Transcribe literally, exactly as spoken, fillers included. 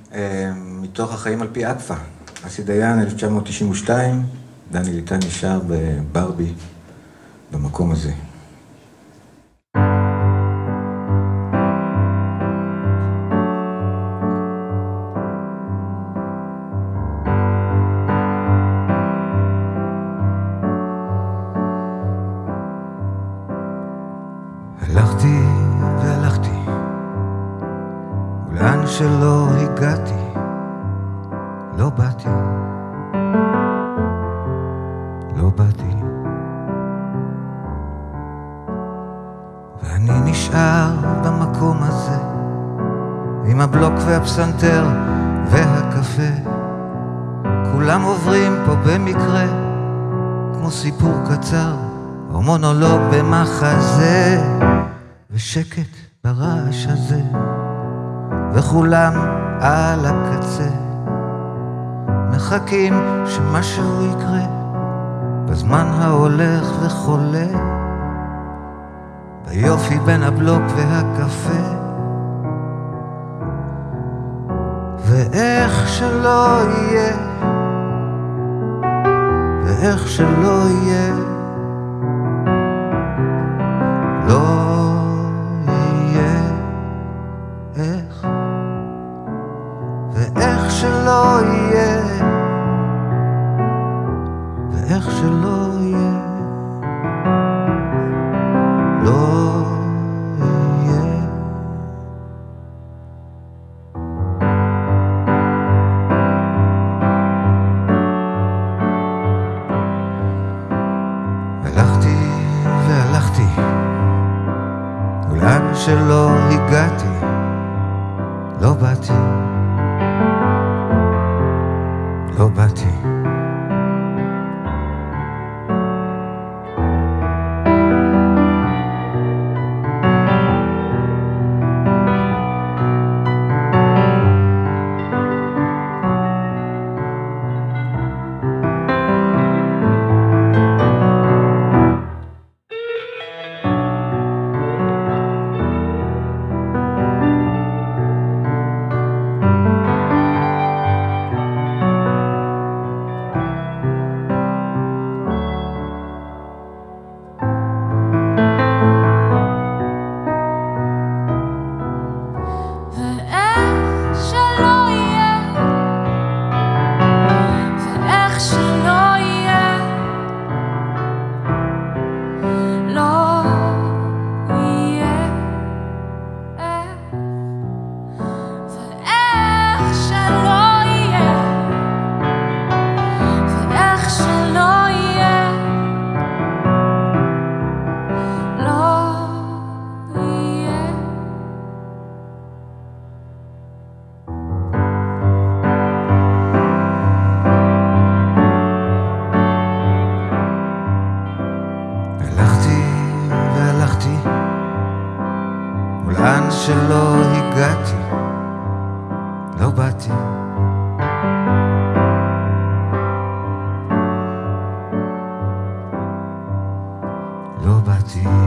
מתוך החיים על פי אקפה, אסי דיין, אלף תשע מאות תשעים ושתיים, דני ליטן נשאר בברבי, במקום הזה. הלכתי והלכתי, ולאן שלא הגעתי, לא באתי, לא באתי. ואני נשאר במקום הזה, עם הבלוק והפסנתר והקפה. כולם עוברים פה במקרה, כמו סיפור קצר או מונולוג במחזה. ושקט ברעש הזה, וכולם על הקצה, מחכים שמשהו יקרה, בזמן ההולך וחולה, ביופי בין הבלוק והקפה. ואיך שלא יהיה, ואיך שלא יהיה, לא איך, ואיך שלא יהיה, ואיך שלא יהיה, לא יהיה. הלכתי והלכתי, ולאן שלא הגעתי, לא באתי, לא באתי. ולאן שלא הגעתי, לא באתי, לא באתי.